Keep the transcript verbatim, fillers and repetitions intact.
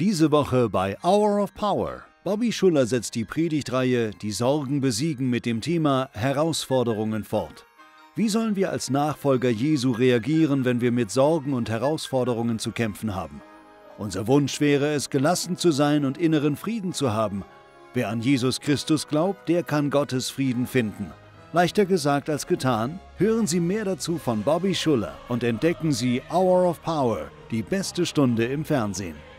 Diese Woche bei Hour of Power. Bobby Schuller setzt die Predigtreihe Die Sorgen besiegen mit dem Thema Herausforderungen fort. Wie sollen wir als Nachfolger Jesu reagieren, wenn wir mit Sorgen und Herausforderungen zu kämpfen haben? Unser Wunsch wäre es, gelassen zu sein und inneren Frieden zu haben. Wer an Jesus Christus glaubt, der kann Gottes Frieden finden. Leichter gesagt als getan. Hören Sie mehr dazu von Bobby Schuller und entdecken Sie Hour of Power, die beste Stunde im Fernsehen.